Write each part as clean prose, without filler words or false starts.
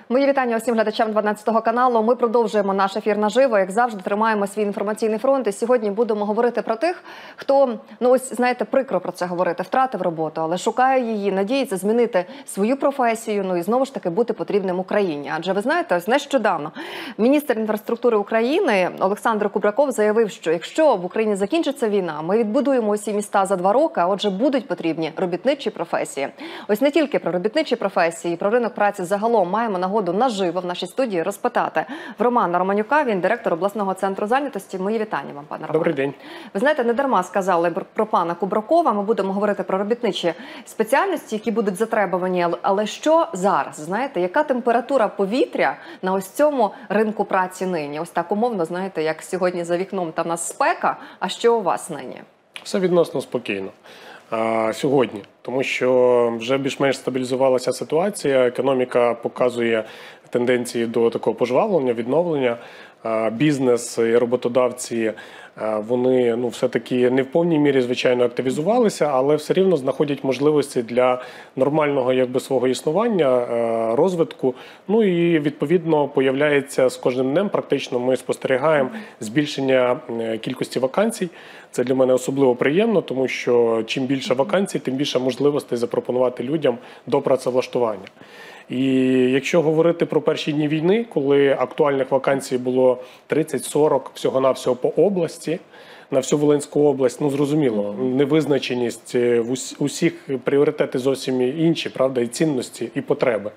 Мої вітання усім глядачам 12 каналу. Ми продовжуємо наш ефір наживо. Як завжди, тримаємо свій інформаційний фронт. І сьогодні будемо говорити про тих, хто, ось, знаєте, прикро про це говорити, втратив роботу, але шукає її, надіється змінити свою професію, і знову ж таки бути потрібним Україні. Адже ви знаєте, ось нещодавно міністр інфраструктури України Олександр Кубраков заявив, що якщо в Україні закінчиться війна, ми відбудуємо усі міста за 2 роки, а отже будуть потрібні робітничі професії. Ось не тільки про робітничі професії, про ринок праці загалом маємо нагоду наживо в нашій студії розпитати в Романа Романюка, він директор обласного центру зайнятості. Мої вітання вам, пане Романе. Добрий день. Ви знаєте, не дарма сказали про пана Кубракова, ми будемо говорити про робітничі спеціальності, які будуть затребувані, але що зараз, знаєте, яка температура повітря на ось цьому ринку праці нині? Ось так умовно, знаєте, як сьогодні за вікном та в нас спека, а що у вас нині? Все відносно спокійно. Сьогодні, тому що вже більш-менш стабілізувалася ситуація, економіка показує тенденції до такого пожвавлення, відновлення. Бізнес і роботодавці, вони все-таки не в повній мірі, звичайно, активізувалися, але все рівно знаходять можливості для нормального свого існування, розвитку. І відповідно появляється з кожним днем, практично ми спостерігаємо збільшення кількості вакансій. Це для мене особливо приємно, тому що чим більше вакансій, тим більше можливостей запропонувати людям до працевлаштування. І якщо говорити про перші дні війни, коли актуальних вакансій було 30-40 всього-навсього по області, на всю Волинську область, зрозуміло, невизначеність, усіх пріоритети зовсім інші, правда, і цінності, і потреби.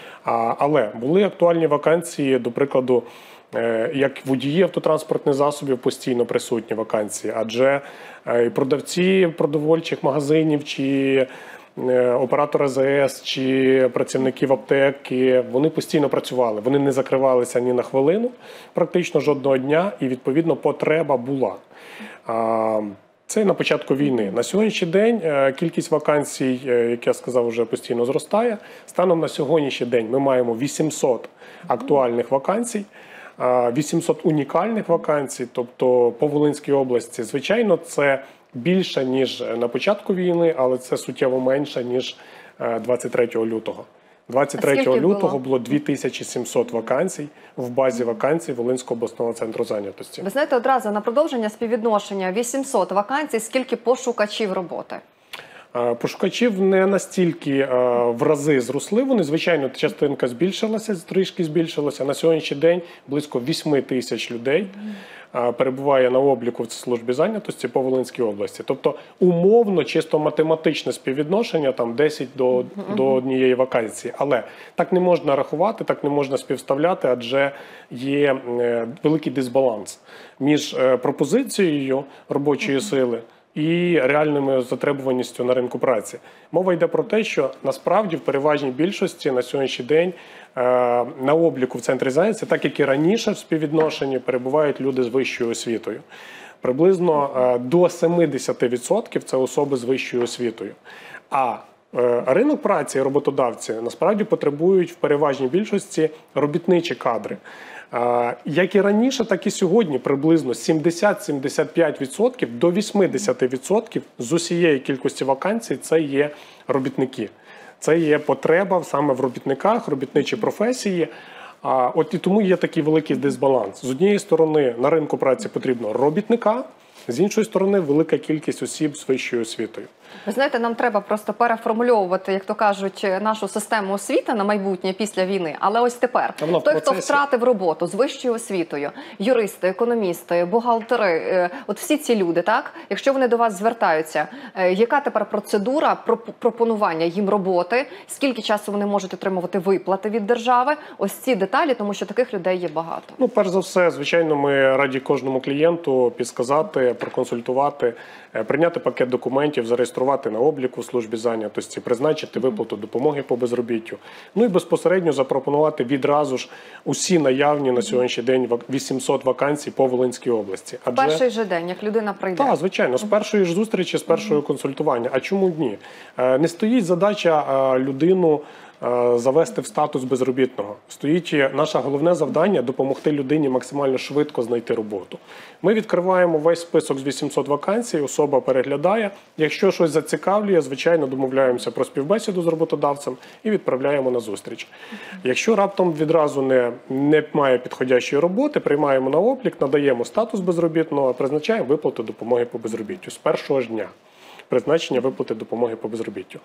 Але були актуальні вакансії, до прикладу, як водії автотранспортних засобів постійно присутні вакансії, адже продавці продовольчих магазинів чи оператор АЗС чи працівників аптеки, вони постійно працювали, вони не закривалися ні на хвилину, практично жодного дня, і відповідно потреба була. Це на початку війни. На сьогоднішній день кількість вакансій, як я сказав, вже постійно зростає. Станом на сьогоднішній день ми маємо 800 актуальних вакансій, 800 унікальних вакансій, тобто по Волинській області. Звичайно, це більше, ніж на початку війни, але це суттєво менше, ніж 23 лютого. 23 лютого було 2700 вакансій в базі вакансій Волинського обласного центру зайнятості. Ви знаєте, одразу на продовження співвідношення 800 вакансій, скільки пошукачів роботи? Пошукачів не настільки в рази зросли, вони, звичайно, частинка збільшилася, трішки збільшилася. На сьогоднішній день близько 8 тисяч людей перебуває на обліку в службі зайнятості по Волинській області. Тобто умовно, чисто математичне співвідношення, там 10 до однієї вакансії. Але так не можна рахувати, так не можна співставляти, адже є великий дисбаланс між пропозицією робочої сили і реальною затребуваністю на ринку праці. Мова йде про те, що насправді в переважній більшості на сьогоднішній день на обліку в центрі зайнятості, так як і раніше в співвідношенні, перебувають люди з вищою освітою. Приблизно до 70% це особи з вищою освітою. А ринок праці і роботодавці насправді потребують в переважній більшості робітничі кадри. Як і раніше, так і сьогодні приблизно 70-75% до 80% з усієї кількості вакансій це є робітники. Це є потреба саме в робітниках, робітничі професії. І тому є такий великий дисбаланс. З однієї сторони на ринку праці потрібно робітника, з іншої сторони велика кількість осіб з вищою освітою. Ви знаєте, нам треба просто переформульовувати, як то кажуть, нашу систему освіти на майбутнє після війни. Але ось тепер, той, хто втратив роботу з вищою освітою, юристи, економісти, бухгалтери, от всі ці люди, так? Якщо вони до вас звертаються, яка тепер процедура пропонування їм роботи, скільки часу вони можуть отримувати виплати від держави? Ось ці деталі, тому що таких людей є багато. Перш за все, звичайно, ми раді кожному клієнту підсказати, проконсультувати, прийняти пакет документів, зареєструвати на обліку в службі зайнятості, призначити виплату допомоги по безробіттю. І безпосередньо запропонувати відразу ж усі наявні на сьогоднішній день 800 вакансій по Волинській області. В перший же день, як людина прийде? Так, звичайно, з першої ж зустрічі, з першого консультування. А чому ні? Не стоїть задача людину завести в статус безробітного. Стоїть наше головне завдання – допомогти людині максимально швидко знайти роботу. Ми відкриваємо весь список з 800 вакансій, особа переглядає. Якщо щось зацікавлює, звичайно, домовляємося про співбесіду з роботодавцем і відправляємо на зустріч. Якщо раптом відразу не має підходящої роботи, приймаємо на облік, надаємо статус безробітного, призначаємо виплату допомоги по безробіттю з першого ж дня. Призначення виплати допомоги по безробіттю.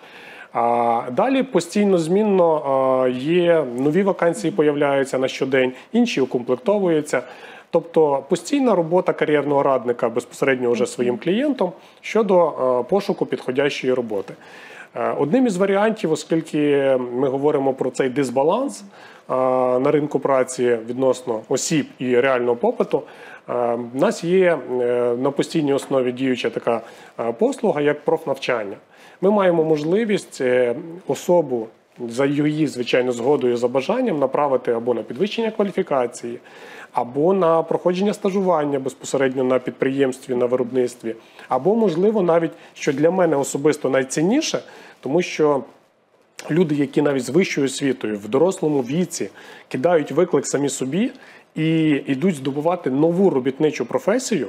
А далі постійно змінно є нові вакансії, появляються на щодень, інші укомплектовуються. Тобто постійна робота кар'єрного радника безпосередньо вже своїм клієнтом щодо пошуку підходящої роботи. Одним із варіантів, оскільки ми говоримо про цей дисбаланс на ринку праці відносно осіб і реального попиту, в нас є на постійній основі діюча така послуга, як профнавчання. Ми маємо можливість особу за її, звичайно, згодою, за бажанням направити або на підвищення кваліфікації, або на проходження стажування безпосередньо на підприємстві, на виробництві, або, можливо, навіть, що для мене особисто найцінніше, тому що люди, які навіть з вищою освітою в дорослому віці кидають виклик самі собі і йдуть здобувати нову робітничу професію,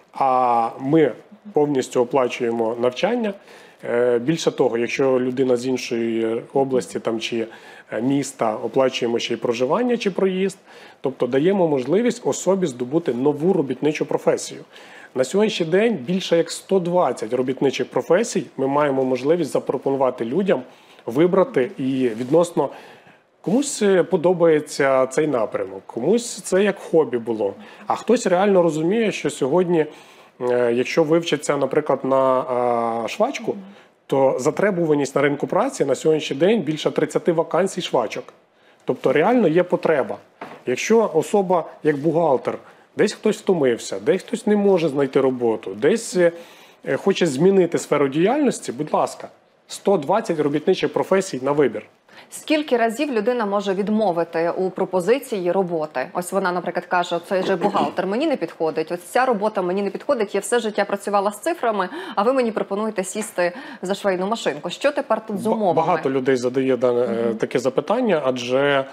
а ми повністю оплачуємо навчання. Більше того, якщо людина з іншої області там, чи міста, оплачуємо ще й проживання чи проїзд, тобто даємо можливість особі здобути нову робітничу професію. На сьогоднішній день більше як 120 робітничих професій ми маємо можливість запропонувати людям вибрати і відносно комусь подобається цей напрямок, комусь це як хобі було, а хтось реально розуміє, що сьогодні, якщо вивчиться, наприклад, на швачку, то затребуваність на ринку праці на сьогоднішній день більше 30 вакансій швачок. Тобто реально є потреба. Якщо особа як бухгалтер, десь хтось втомився, десь хтось не може знайти роботу, десь хоче змінити сферу діяльності, будь ласка, 120 робітничих професій на вибір. Скільки разів людина може відмовити у пропозиції роботи? Ось вона, наприклад, каже, цей же бухгалтер мені не підходить, ось ця робота мені не підходить, я все життя працювала з цифрами, а ви мені пропонуєте сісти за швейну машинку. Що тепер тут з умовами? Багато людей задає таке запитання, адже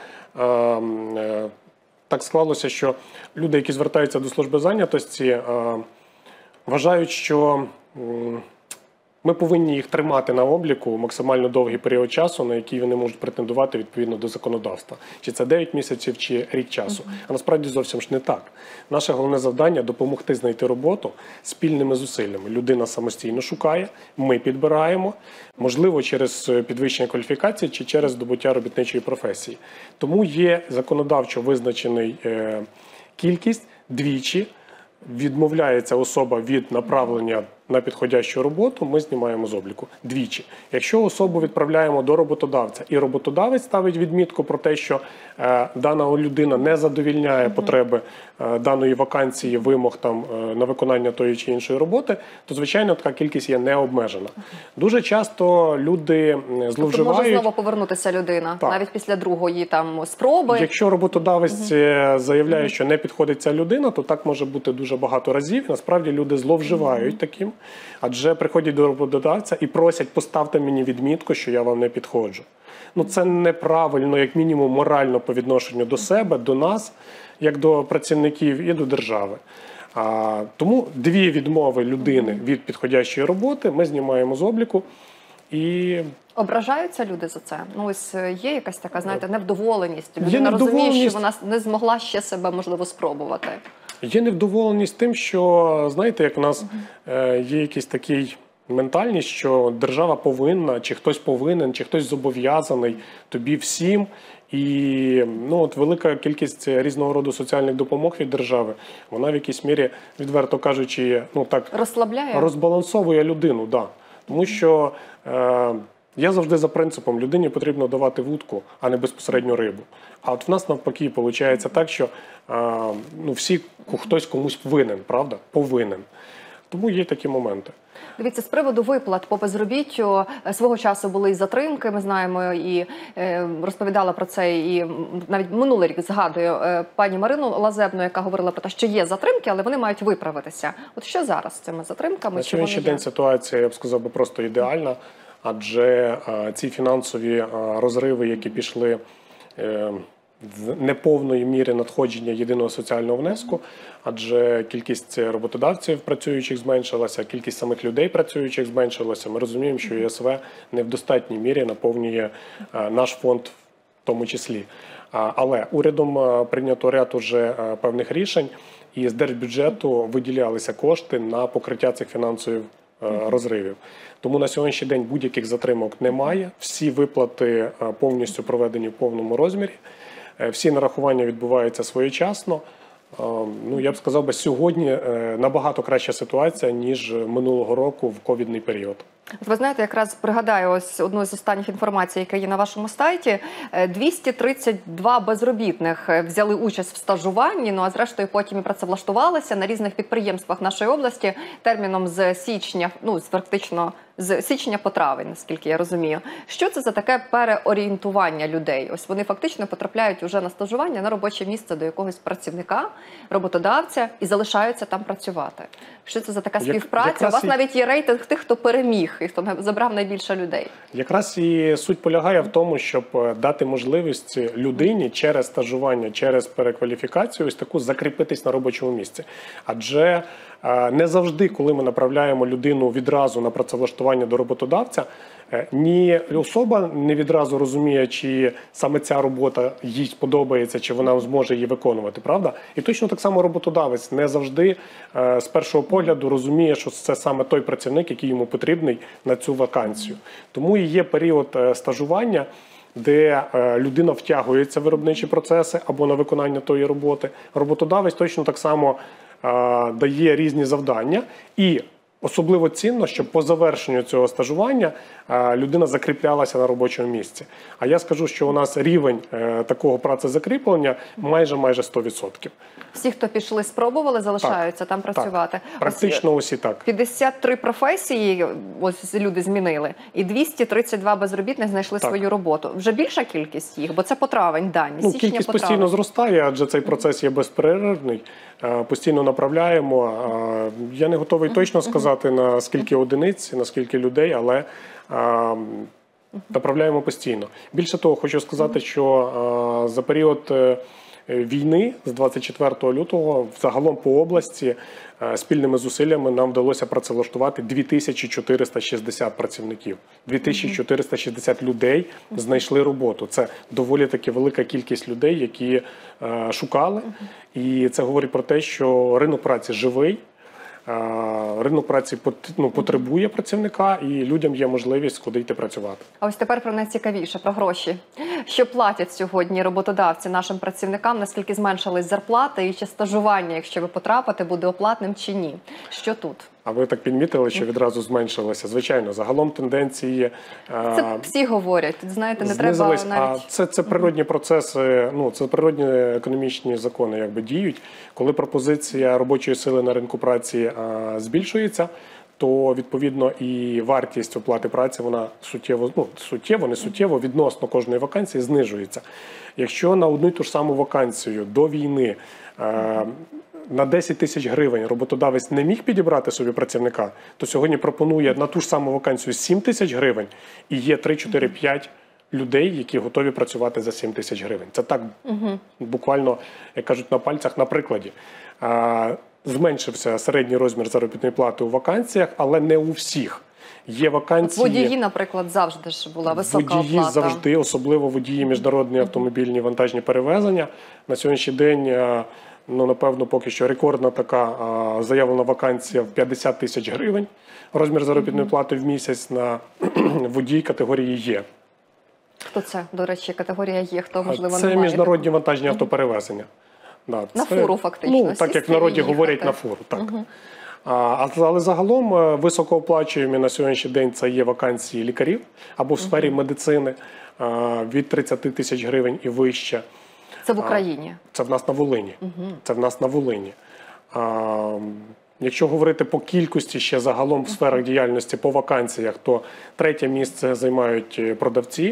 так склалося, що люди, які звертаються до служби зайнятості, вважають, що ми повинні їх тримати на обліку максимально довгий період часу, на який вони можуть претендувати відповідно до законодавства. Чи це 9 місяців, чи рік часу. А насправді зовсім ж не так. Наше головне завдання – допомогти знайти роботу спільними зусиллями. Людина самостійно шукає, ми підбираємо, можливо, через підвищення кваліфікації чи через здобуття робітничої професії. Тому є законодавчо визначений кількість двічі. Відмовляється особа від направлення на підходящу роботу, ми знімаємо з обліку двічі. Якщо особу відправляємо до роботодавця, і роботодавець ставить відмітку про те, що дана людина не задовільняє потреби даної вакансії, вимог там, на виконання тої чи іншої роботи, то, звичайно, така кількість є необмежена. Дуже часто люди зловживають. Тобто може знову повернутися людина, так, навіть після другої там спроби. Якщо роботодавець заявляє, що не підходить ця людина, то так може бути дуже багато разів. Насправді люди зловживають таким, адже приходять до роботодавця і просять: поставте мені відмітку, що я вам не підходжу. Ну, це неправильно, як мінімум, морально по відношенню до себе, до нас, як до працівників і до держави. Тому дві відмови людини від підходящої роботи ми знімаємо з обліку. І ображаються люди за це? Ну, ось є якась така, знаєте, невдоволеність. Людина розуміє, що вона не змогла ще себе, можливо, спробувати. Є невдоволеність тим, що, знаєте, як у нас є якийсь такий ментальність, що держава повинна, чи хтось повинен, чи хтось зобов'язаний тобі всім. І от велика кількість різного роду соціальних допомог від держави, вона в якійсь мірі, відверто кажучи, розслабляє? Розбалансовує людину, да. Тому що я завжди за принципом: людині потрібно давати вудку, а не безпосередньо рибу. А от в нас навпаки виходить так, що хтось комусь винен, правда? Повинен. Тому є такі моменти. Дивіться, з приводу виплат по безробіттю свого часу були і затримки, ми знаємо, і розповідала про це, і навіть минулий рік, згадую, пані Марину Лазебну, яка говорила про те, що є затримки, але вони мають виправитися. От що зараз з цими затримками? На сьогоднішній день ситуація, я б сказав, просто ідеальна. адже ці фінансові розриви, які пішли в неповної міри надходження єдиного соціального внеску, адже кількість роботодавців працюючих зменшилася, кількість самих людей працюючих зменшилася. Ми розуміємо, що ЄСВ не в достатній мірі наповнює наш фонд в тому числі. Але урядом прийнято ряд уже певних рішень, і з держбюджету виділялися кошти на покриття цих фінансових розривів. Тому на сьогоднішній день будь-яких затримок немає. Всі виплати повністю проведені в повному розмірі. Всі нарахування відбуваються своєчасно. Ну, я б сказав, сьогодні набагато краща ситуація, ніж минулого року в ковідний період. Ви знаєте, якраз пригадаю ось одну з останніх інформацій, яка є на вашому сайті. 232 безробітних взяли участь в стажуванні, ну а зрештою потім і працевлаштувалися на різних підприємствах нашої області терміном з січня, ну фактично з січня по травень, наскільки я розумію. Що це за таке переорієнтування людей? Ось вони фактично потрапляють уже на стажування, на робоче місце до якогось працівника, роботодавця і залишаються там працювати. Що це за така співпраця? У вас навіть є рейтинг тих, хто переміг і хто забрав найбільше людей. Якраз і суть полягає в тому, щоб дати можливість людині через стажування, через перекваліфікацію ось таку закріпитись на робочому місці. Адже не завжди, коли ми направляємо людину відразу на працевлаштування до роботодавця, ні особа не відразу розуміє, чи саме ця робота їй сподобається, чи вона зможе її виконувати, правда? І точно так само роботодавець не завжди з першого погляду розуміє, що це саме той працівник, який йому потрібний на цю вакансію. Тому і є період стажування, де людина втягується в виробничі процеси або на виконання тої роботи. Роботодавець точно так само дає різні завдання, і особливо цінно, щоб по завершенню цього стажування людина закріплялася на робочому місці. А я скажу, що у нас рівень такого працезакріплення майже 100%. Всі, хто пішли, спробували, залишаються там працювати. Так, практично усі так. 53 професії ось люди змінили, і 232 безробітних знайшли свою роботу. Вже більша кількість їх, бо це по травень дані. Ну, кількість постійно зростає, адже цей процес є безперервний. Постійно направляємо. Я не готовий точно сказати, на скільки одиниць, на скільки людей, але направляємо постійно. Більше того, хочу сказати, що за період війни з 24 лютого загалом по області спільними зусиллями нам вдалося працевлаштувати 2460 працівників. 2460 людей знайшли роботу. Це доволі таки велика кількість людей, які шукали. І це говорить про те, що ринок праці живий. Ринок праці потребує працівника, і людям є можливість куди йти працювати. А ось тепер про найцікавіше, про гроші. Що платять сьогодні роботодавці нашим працівникам, наскільки зменшились зарплати, і чи стажування, якщо ви потрапите, буде оплатним чи ні? Що тут? А ви так підмітили, що відразу зменшилося? Звичайно, загалом тенденції... Це всі говорять, тут, знаєте, не треба навіть... Це природні процеси, це природні економічні закони якби діють. Коли пропозиція робочої сили на ринку праці збільшується, то відповідно і вартість оплати праці, вона не суттєво, відносно кожної вакансії знижується. Якщо на одну й ту ж саму вакансію до війни на 10 тисяч гривень роботодавець не міг підібрати собі працівника, то сьогодні пропонує на ту ж саму вакансію 7 тисяч гривень, і є 3, 4, 5 людей, які готові працювати за 7 тисяч гривень. Це так буквально, як кажуть, на пальцях, на прикладі. Зменшився середній розмір заробітної плати у вакансіях, але не у всіх. Є вакансії... Водії, наприклад, завжди ж була висока оплата. Водії завжди, особливо водії міжнародні автомобільні вантажні перевезення. На сьогоднішній день, напевно, поки що рекордна така заявлена вакансія в 50 тисяч гривень. Розмір заробітної плати в місяць на водій категорії Є. Хто це, до речі, категорія Є? Хто, можливо, не це має? міжнародні вантажні автоперевезення. На фуру, фактично. Так, як в народі говорять, на фуру. Так. Але загалом високооплачуємі на сьогоднішній день це є вакансії лікарів або в сфері медицини від 30 тисяч гривень і вище. Це в Україні? Це в нас на Волині. Це в нас на Волині. Якщо говорити по кількості ще загалом в сферах діяльності по вакансіях, то 3-те місце займають продавці,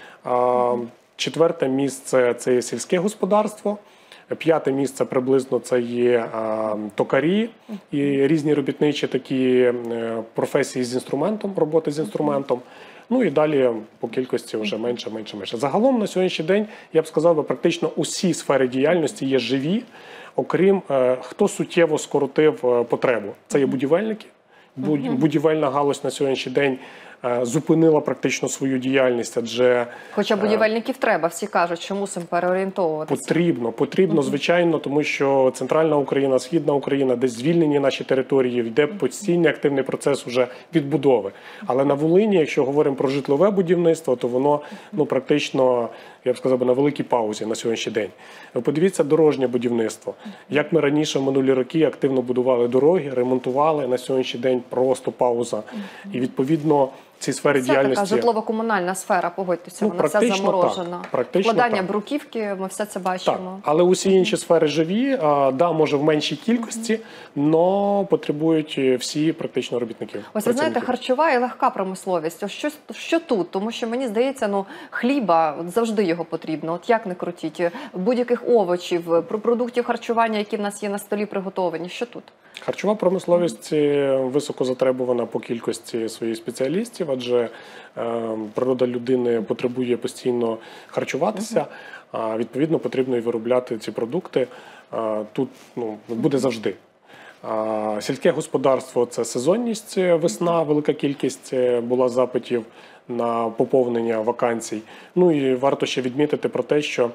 4-те місце – це є сільське господарство, 5-те місце приблизно це є токарі і різні робітничі такі професії з інструментом, роботи з інструментом. Ну і далі по кількості вже менше. Загалом на сьогоднішній день, я б сказав, практично усі сфери діяльності є живі, окрім хто суттєво скоротив потребу. Це є будівельники. Будівельна галузь на сьогоднішній день зупинила практично свою діяльність, адже... Хоча будівельників треба, всі кажуть, що мусимо переорієнтовуватися. Потрібно, звичайно, тому що Центральна Україна, Східна Україна, десь звільнені наші території, йде постійний активний процес уже відбудови. Але на Волині, якщо говоримо про житлове будівництво, то воно практично, я б сказав, на великій паузі на сьогоднішній день. Ви подивіться дорожнє будівництво. Як ми раніше в минулі роки активно будували дороги, ремонтували, на сьогоднішній день просто пауза. І відповідно ці сфери діяльності... Це така житлово-комунальна сфера, погодьтеся, вона вся заморожена. Вкладання бруківки, ми все це бачимо. Так, але усі інші сфери живі, да, може в меншій кількості, але потребують всі практично робітників. Ось ви знаєте, харчова і легка промисловість. Ось що тут? Тому що мені здається, хліба, завжди його потрібно. От як не крутіть, будь-яких овочів, продуктів харчування, які в нас є на столі приготовані. Що тут? Харчова промисловість високо затребувана по кількості своїх спеціалістів, адже природа людини потребує постійно харчуватися, а відповідно потрібно і виробляти ці продукти. Тут буде завжди. Сільське господарство – це сезонність, весна, велика кількість була запитів на поповнення вакансій. Ну і варто ще відмітити про те, що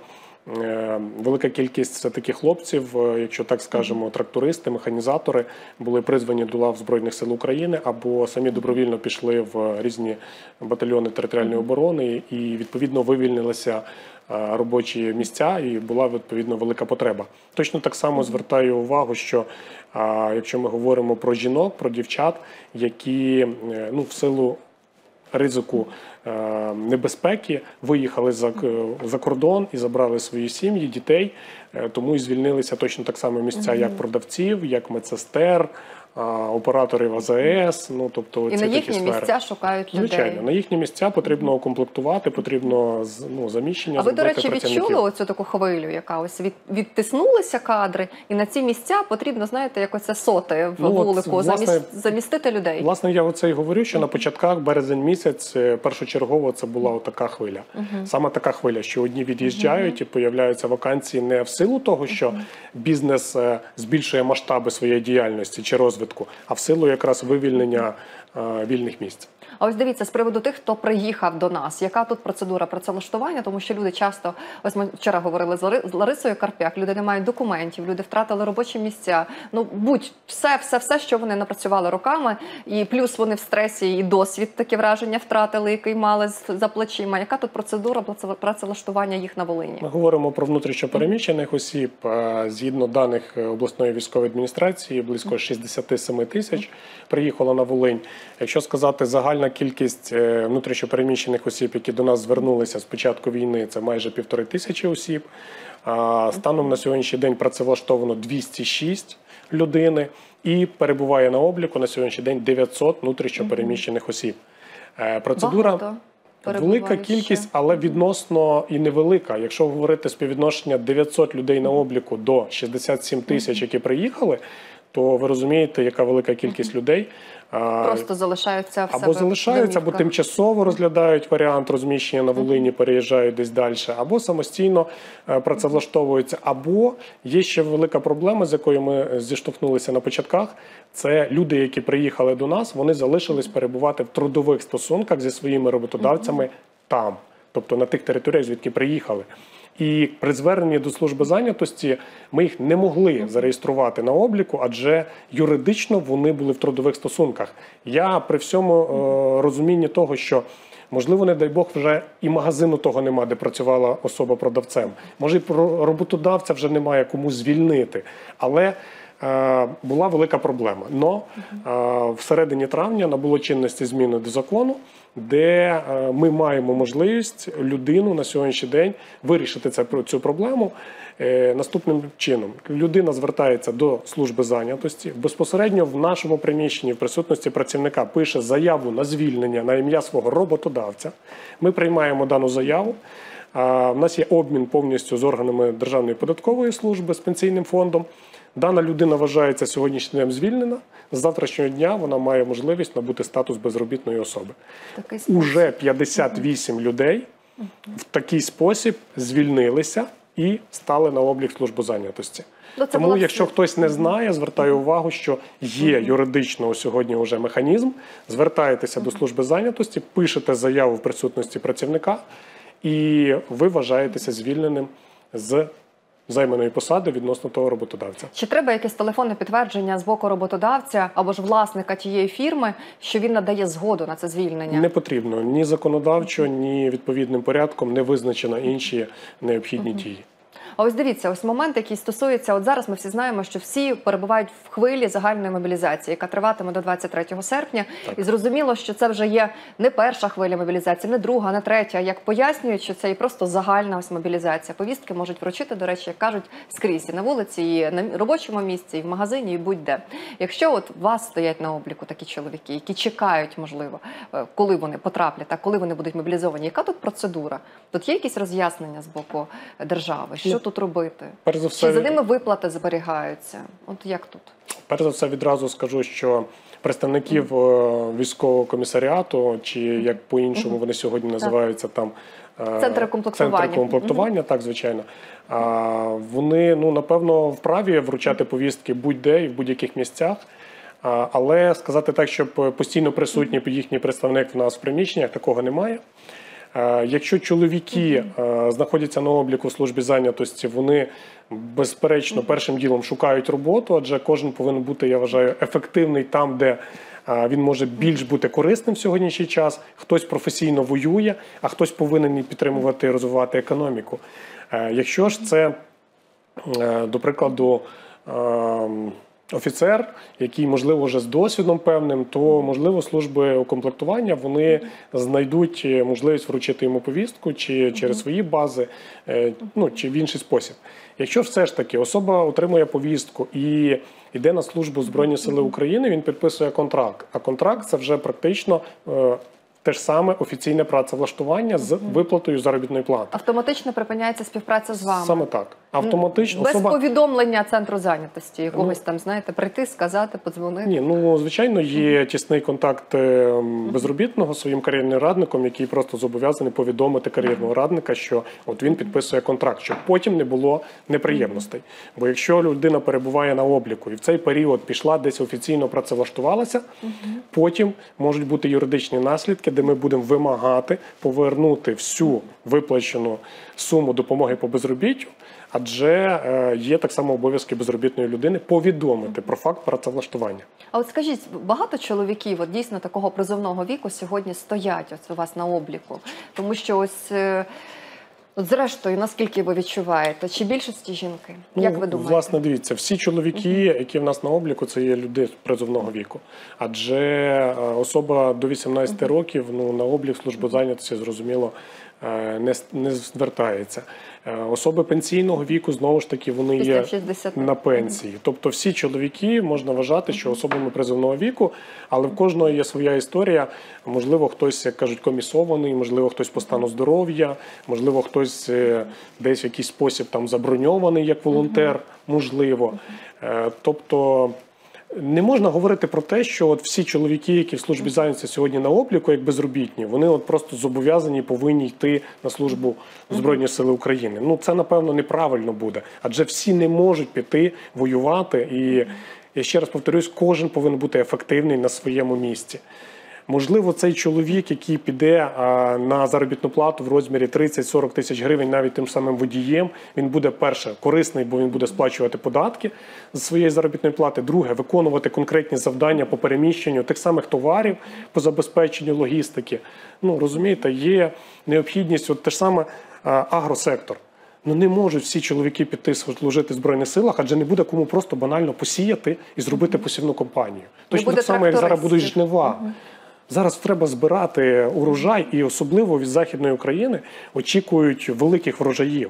велика кількість все-таки хлопців, якщо так скажемо, трактористи, механізатори, були призвані до лав Збройних сил України або самі добровільно пішли в різні батальйони територіальної оборони і відповідно вивільнилися робочі місця і була відповідно велика потреба. Точно так само звертаю увагу, що якщо ми говоримо про жінок, про дівчат, які в силу ризику небезпеки виїхали за кордон і забрали свої сім'ї, дітей, тому і звільнилися точно так само місця як продавців, як медсестер, операторів АЗС, тобто і ці на їхні сфери. Місця шукають людей. Звичайно, на їхні місця потрібно укомплектувати, потрібно заміщення. А ви, до речі, відчули оцю таку хвилю, яка ось відтиснулися кадри, і на ці місця потрібно, знаєте, як оце соти в вулику, замістити людей? Власне, я оце і говорю, що на початках березень місяць першочергово це була така хвиля. Саме така хвиля, що одні від'їжджають і появляються вакансії не в силу того, що бізнес збільшує масштаби своєї діяльності чи розвитку, а в силу якраз вивільнення вільних місць. А ось дивіться, з приводу тих, хто приїхав до нас, яка тут процедура працевлаштування, тому що люди часто, ось ми вчора говорили з Ларисою Карп'як, люди не мають документів, люди втратили робочі місця, все, що вони напрацювали роками, і плюс вони в стресі і досвід, таке враження втратили, який мали за плечима. Яка тут процедура працевлаштування їх на Волині? Ми говоримо про внутрішньо переміщених осіб. Згідно даних обласної військової адміністрації, близько 67 тисяч приїхало на Волинь. Якщо сказати загальна кількість внутрішньопереміщених осіб, які до нас звернулися з початку війни, це майже 1500 осіб. Станом на сьогоднішній день працевлаштовано 206 людини і перебуває на обліку на сьогоднішній день 900 внутрішньопереміщених осіб. Процедура велика кількість, але відносно і невелика. Якщо говорити співвідношення 900 людей на обліку до 67 тисяч, які приїхали, то ви розумієте, яка велика кількість людей просто залишаються в себе або залишаються, або тимчасово розглядають варіант розміщення на Волині, переїжджають десь далі, або самостійно працевлаштовуються, або є ще велика проблема, з якою ми зіштовхнулися на початках. Це люди, які приїхали до нас, вони залишились перебувати в трудових стосунках зі своїми роботодавцями там, тобто на тих територіях, звідки приїхали. І при зверненні до служби зайнятості ми їх не могли зареєструвати на обліку, адже юридично вони були в трудових стосунках. Я при всьому розумінні того, що, можливо, не дай Бог, вже і магазину того нема, де працювала особа продавцем. Може, і роботодавця вже немає кому звільнити. Але була велика проблема. Но в середині травня набуло чинності зміни до закону, де ми маємо можливість людину на сьогоднішній день вирішити цю проблему наступним чином. Людина звертається до служби зайнятості, безпосередньо в нашому приміщенні в присутності працівника пише заяву на звільнення на ім'я свого роботодавця. Ми приймаємо дану заяву, В нас є обмін повністю з органами Державної податкової служби, з пенсійним фондом. Дана людина вважається сьогоднішнім днем звільнена. З завтрашнього дня вона має можливість набути статус безробітної особи. Уже 58 людей в такий спосіб звільнилися і стали на облік служби зайнятості. Тому, якщо хтось не знає, звертаю увагу, що є юридично сьогодні вже механізм. Звертаєтеся до служби зайнятості, пишете заяву в присутності працівника, і ви вважаєтеся звільненим з займаної посади відносно того роботодавця. Чи треба якесь телефонне підтвердження з боку роботодавця або ж власника тієї фірми, що він надає згоду на це звільнення? Не потрібно. Ні законодавчо, ні відповідним порядком не визначено інші необхідні дії. А ось дивіться, ось момент, який стосується, от зараз ми всі знаємо, що всі перебувають в хвилі загальної мобілізації, яка триватиме до 23 серпня. Так. І зрозуміло, що це вже є не перша хвиля мобілізації, не друга, не третя. Як пояснюють, що це і просто загальна ось мобілізація. Повістки можуть вручити, до речі, як кажуть, скрізь, і на вулиці, і на робочому місці, і в магазині, і будь-де. Якщо от у вас стоять на обліку такі чоловіки, які чекають, можливо, коли вони потраплять, а коли вони будуть мобілізовані, яка тут процедура? Тут є якісь роз'яснення з боку держави? Що тут робити? Перш за все, Чи за ними виплати зберігаються? От як тут? Перш за все відразу скажу, що представників військового комісаріату, чи як по-іншому вони сьогодні називаються, там Центри комплектування. Центри комплектування, так, звичайно. Вони, напевно, вправі вручати повістки будь-де і в будь-яких місцях. Але сказати так, щоб постійно присутній їхній представник в нас в приміщеннях, такого немає. Якщо чоловіки знаходяться на обліку в службі зайнятості, вони, безперечно, першим ділом шукають роботу, адже кожен повинен бути, я вважаю, ефективний там, де він може більш бути корисним в сьогоднішній час. Хтось професійно воює, а хтось повинен і підтримувати і розвивати економіку. Якщо ж це, до прикладу, офіцер, який, можливо, вже з досвідом певним, то, можливо, служби укомплектування, вони знайдуть можливість вручити йому повістку чи через свої бази, чи в інший спосіб. Якщо все ж таки особа отримує повістку і йде на службу в Збройні Сили України, він підписує контракт. А контракт – це вже практично те ж саме офіційне працевлаштування з виплатою заробітної плати. Автоматично припиняється співпраця з вами? Саме так. Автоматично. Без повідомлення центру зайнятості, якогось там, знаєте, прийти, сказати, подзвонити? Ні, звичайно, є тісний контакт безробітного своїм кар'єрним радником, який просто зобов'язаний повідомити кар'єрного радника, що от він підписує контракт, щоб потім не було неприємностей. Бо якщо людина перебуває на обліку і в цей період пішла десь офіційно працевлаштувалася, потім можуть бути юридичні наслідки, де ми будемо вимагати повернути всю виплачену суму допомоги по безробіттю, адже є так само обов'язки безробітної людини повідомити про факт працевлаштування. А от скажіть, багато чоловіків от дійсно такого призовного віку сьогодні стоять у вас на обліку? Тому що ось, зрештою, наскільки ви відчуваєте, чи більшості жінки? Як ви думаєте? Власне, дивіться, всі чоловіки, які в нас на обліку, це є люди призовного віку. Адже особа до 18 років на облік служби зайнятості, зрозуміло, не звертається. Особи пенсійного віку, знову ж таки, вони є на пенсії. Тобто всі чоловіки, можна вважати, що особами призовного віку, але в кожного є своя історія. Можливо, хтось, як кажуть, комісований, можливо, хтось по стану здоров'я, можливо, хтось десь в якийсь спосіб там заброньований як волонтер, можливо. Тобто не можна говорити про те, що от всі чоловіки, які в службі зайняті сьогодні на обліку, як безробітні, вони от просто зобов'язані, повинні йти на службу в Збройні Сили України. Це, напевно, неправильно буде. Адже всі не можуть піти воювати. І, я ще раз повторюсь, кожен повинен бути ефективний на своєму місці. Можливо, цей чоловік, який піде на заробітну плату в розмірі 30-40 тисяч гривень, навіть тим самим водієм, він буде, перше, корисний, бо він буде сплачувати податки з своєї заробітної плати. Друге, виконувати конкретні завдання по переміщенню тих самих товарів, по забезпеченню логістики. Розумієте, є необхідність, от те ж саме агросектор. Не можуть всі чоловіки піти служити в Збройних силах, адже не буде кому просто банально посіяти і зробити посівну кампанію. Точно так само, як зараз будуть жнива. Зараз треба збирати урожай, і особливо від Західної України очікують великих врожаїв.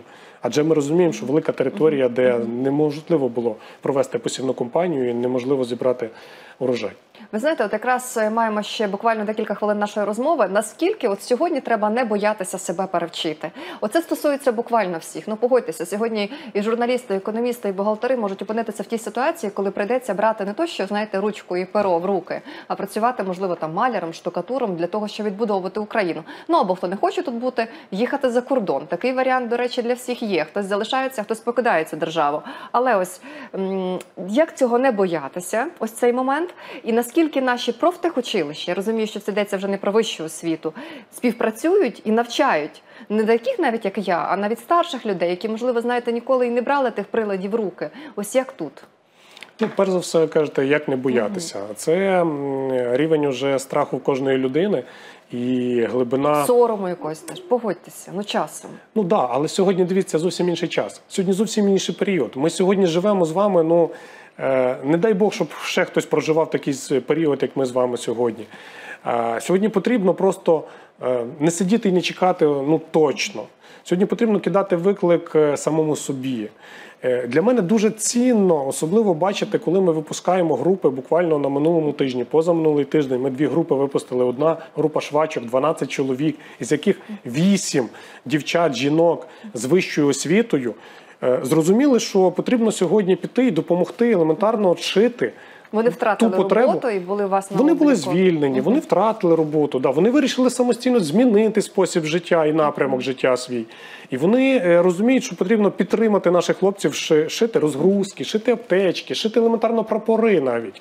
Адже ми розуміємо, що велика територія, де неможливо було провести посівну кампанію і неможливо зібрати урожай. Ви знаєте, от якраз маємо ще буквально декілька хвилин нашої розмови. Наскільки от сьогодні треба не боятися себе перевчити? Оце стосується буквально всіх. Ну, погодьтеся, сьогодні і журналісти, і економісти, і бухгалтери можуть опинитися в тій ситуації, коли прийдеться брати не то, що, знаєте, ручку і перо в руки, а працювати, можливо, там маляром, штукатуром для того, щоб відбудовувати Україну. Ну, або хто не хоче тут бути, їхати за кордон. Такий варіант, до речі, для всіх є. Хтось залишається, хтось покидає цю державу. Але ось, як цього не боятися, ось цей момент, і наскільки наші профтехучилища, я розумію, що це йдеться вже не про вищу освіту, співпрацюють і навчають не таких навіть, як я, а навіть старших людей, які, можливо, знаєте, ніколи і не брали тих приладів в руки. Ось як тут? Ну, перш за все, кажете, як не боятися. Це рівень уже страху кожної людини і глибина... Сорому якось теж, погодьтеся, ну часом. Ну так, але сьогодні, дивіться, зовсім інший час. Сьогодні зовсім інший період. Ми сьогодні живемо з вами, ну, не дай Бог, щоб ще хтось проживав такий період, як ми з вами сьогодні. Сьогодні потрібно просто не сидіти і не чекати, ну точно. Сьогодні потрібно кидати виклик самому собі. Для мене дуже цінно, особливо бачити, коли ми випускаємо групи буквально на минулому тижні, позаминулий тиждень. Ми 2 групи випустили. Одна група швачок, 12 чоловік, із яких 8 дівчат, жінок з вищою освітою. Зрозуміли, що потрібно сьогодні піти і допомогти елементарно шити. Вони втратили роботу і були у вас на Вони були обліку. звільнені, вони втратили роботу, да, вони вирішили самостійно змінити спосіб життя і напрямок життя свій. І вони розуміють, що потрібно підтримати наших хлопців, шити розгрузки, шити аптечки, шити елементарно прапори навіть.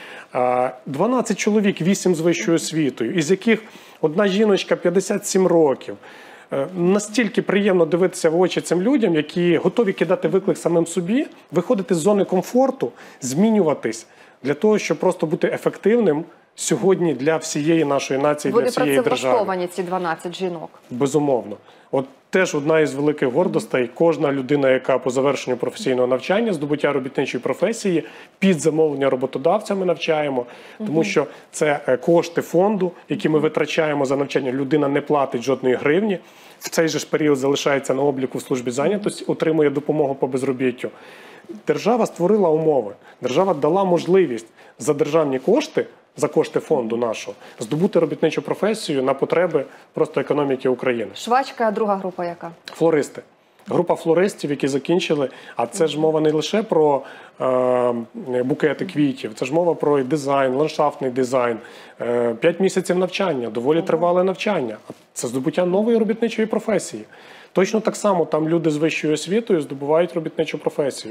12 чоловік, 8 з вищою освітою, із яких одна жіночка 57 років. Настільки приємно дивитися в очі цим людям, які готові кидати виклик самим собі, виходити з зони комфорту, змінюватись, для того, щоб просто бути ефективним сьогодні для всієї нашої нації, для всієї держави. Вони працевлаштовані, ці 12 жінок? Безумовно. От теж одна із великих гордостей. Кожна людина, яка по завершенню професійного навчання, здобуття робітничої професії, під замовлення роботодавця ми навчаємо, тому що це кошти фонду, які ми витрачаємо за навчання. Людина не платить жодної гривні. В цей же ж період залишається на обліку в службі зайнятості, отримує допомогу по безробіттю. Держава створила умови, держава дала можливість за державні кошти, за кошти фонду нашого, здобути робітничу професію на потреби просто економіки України. Швачка, а друга група яка? Флористи. Група флористів, які закінчили, а це ж мова не лише про букети квітів, це ж мова про дизайн, ландшафтний дизайн, 5 місяців навчання, доволі тривале навчання. Це здобуття нової робітничої професії. Точно так само там люди з вищою освітою здобувають робітничу професію.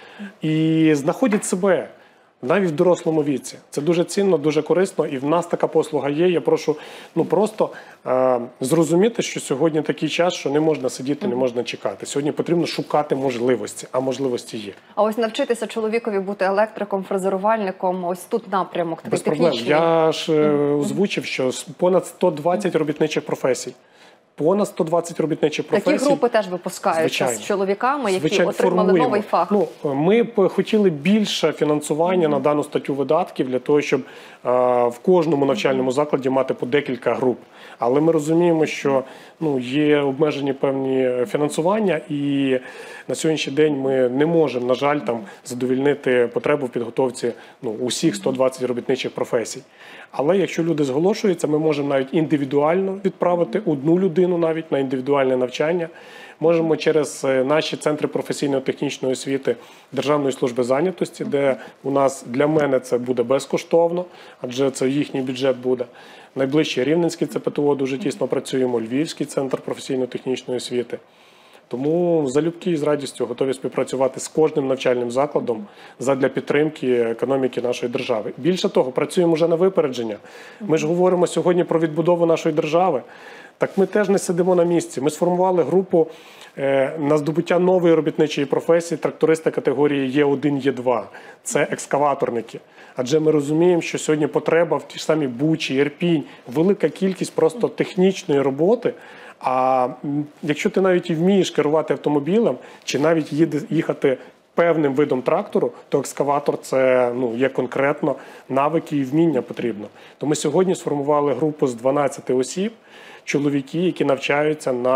І знаходять себе навіть в дорослому віці. Це дуже цінно, дуже корисно, і в нас така послуга є. Я прошу просто зрозуміти, що сьогодні такий час, що не можна сидіти, не можна чекати. Сьогодні потрібно шукати можливості, а можливості є. А ось навчитися чоловікові бути електриком, фрезерувальником, ось тут напрямок такий без проблем. технічний. Я ж озвучив, що понад 120 робітничих професій. Понад 120 робітничих професій. Такі групи теж випускаються з чоловіками, які отримали новий фах. Ну, ми б хотіли більше фінансування на дану статтю видатків для того, щоб в кожному навчальному закладі мати по декілька груп. Але ми розуміємо, що є обмежені певні фінансування, і на сьогоднішній день ми не можемо, на жаль, задовільнити потребу в підготовці усіх 120 робітничих професій. Але якщо люди зголошуються, ми можемо навіть індивідуально відправити одну людину навіть на індивідуальне навчання. Можемо через наші центри професійно-технічної освіти Державної служби зайнятості, де у нас, для мене, це буде безкоштовно, адже це їхній бюджет буде. Найближче Рівненський ЦПТО, дуже тісно працюємо, Львівський центр професійно-технічної освіти. Тому залюбки з радістю готові співпрацювати з кожним навчальним закладом задля підтримки економіки нашої держави. Більше того, працюємо вже на випередження. Ми ж говоримо сьогодні про відбудову нашої держави. Так ми теж не сидимо на місці. Ми сформували групу на здобуття нової робітничої професії тракториста категорії Е1, Е2. Це екскаваторники. Адже ми розуміємо, що сьогодні потреба в тій самій Бучі, Ірпінь, велика кількість просто технічної роботи. А якщо ти навіть і вмієш керувати автомобілем, чи навіть їхати певним видом трактору, то екскаватор – це є конкретно навики і вміння потрібно. То ми сьогодні сформували групу з 12 осіб, чоловіки, які навчаються на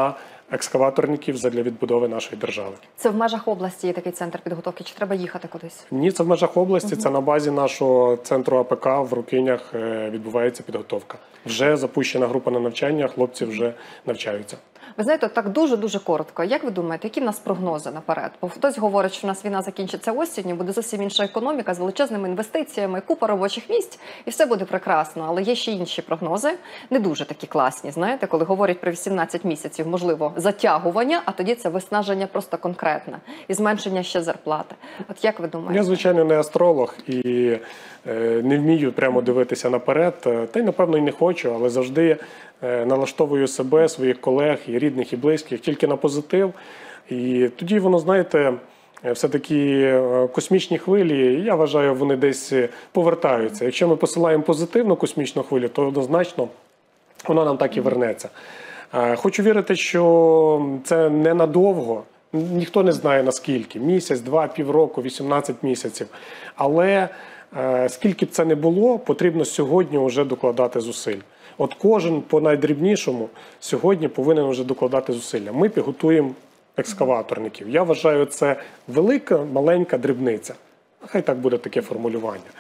екскаваторників задля відбудови нашої держави. Це в межах області є такий центр підготовки, чи треба їхати кудись? Ні, це в межах області, це на базі нашого центру АПК в Рукинях відбувається підготовка. Вже запущена група на навчання, хлопці вже навчаються. Ви знаєте, так дуже-дуже коротко. Як ви думаєте, які в нас прогнози наперед? Бо хтось говорить, що в нас війна закінчиться осінню, буде зовсім інша економіка з величезними інвестиціями, купа робочих місць, і все буде прекрасно. Але є ще інші прогнози, не дуже такі класні, знаєте, коли говорять про 18 місяців, можливо, затягування, а тоді це виснаження просто конкретне і зменшення ще зарплати. От як ви думаєте? Я, звичайно, не астролог і не вмію прямо дивитися наперед, та й, напевно, і не хочу, але завжди налаштовую себе, своїх колег, і рідних, і близьких тільки на позитив. І тоді воно, знаєте, все-таки космічні хвилі, я вважаю, вони десь повертаються. Якщо ми посилаємо позитивну космічну хвилю, то однозначно вона нам так і вернеться. Хочу вірити, що це ненадовго. Ніхто не знає наскільки. Місяць, 2, півроку, 18 місяців. Але скільки б це не було, потрібно сьогодні вже докладати зусиль. От кожен по найдрібнішому сьогодні повинен вже докладати зусилля. Ми підготуємо екскаваторників. Я вважаю, це велика, маленька дрібниця. Хай так буде таке формулювання.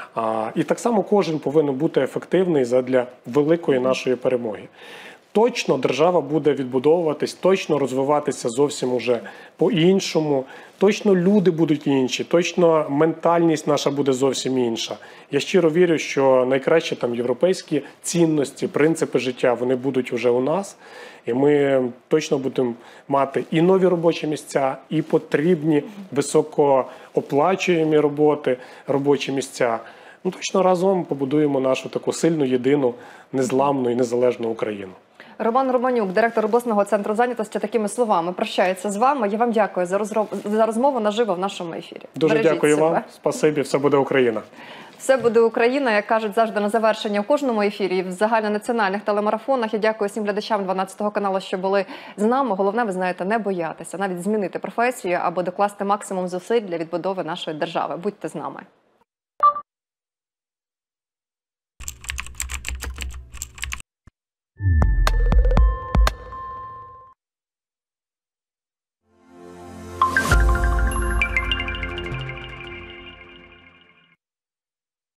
І так само кожен повинен бути ефективний задля великої нашої перемоги. Точно держава буде відбудовуватись, точно розвиватися зовсім уже по-іншому, точно люди будуть інші, точно ментальність наша буде зовсім інша. Я щиро вірю, що найкращі там європейські цінності, принципи життя, вони будуть уже у нас. І ми точно будемо мати і нові робочі місця, і потрібні високооплачуємі роботи, робочі місця. Ну, точно разом побудуємо нашу таку сильну, єдину, незламну і незалежну Україну. Роман Романюк, директор обласного центру зайнятості, такими словами прощається з вами. Я вам дякую за розмову наживо в нашому ефірі. Дуже Бережіть дякую себе. вам. Спасибі, все буде Україна. Все буде Україна, як кажуть завжди на завершення в кожному ефірі і в загальнонаціональних телемарафонах. Я дякую всім глядачам 12 каналу, що були з нами. Головне, ви знаєте, не боятися, навіть змінити професію або докласти максимум зусиль для відбудови нашої держави. Будьте з нами.